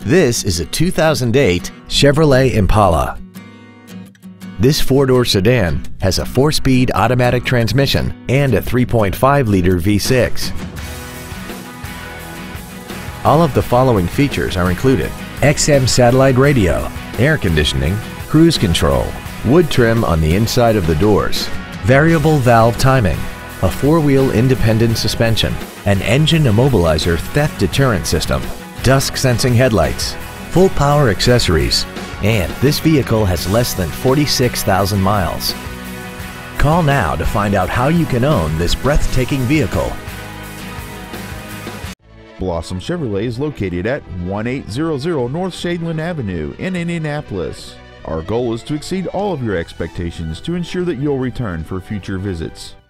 This is a 2008 Chevrolet Impala. This four-door sedan has a 4-speed automatic transmission and a 3.5-liter V6. All of the following features are included: XM satellite radio, air conditioning, cruise control, wood trim on the inside of the doors, variable valve timing, a 4-wheel independent suspension, an engine immobilizer theft deterrent system, dusk sensing headlights, full power accessories, and this vehicle has less than 46,000 miles. Call now to find out how you can own this breathtaking vehicle. Blossom Chevrolet is located at 1800 North Shadeland Avenue in Indianapolis. Our goal is to exceed all of your expectations to ensure that you'll return for future visits.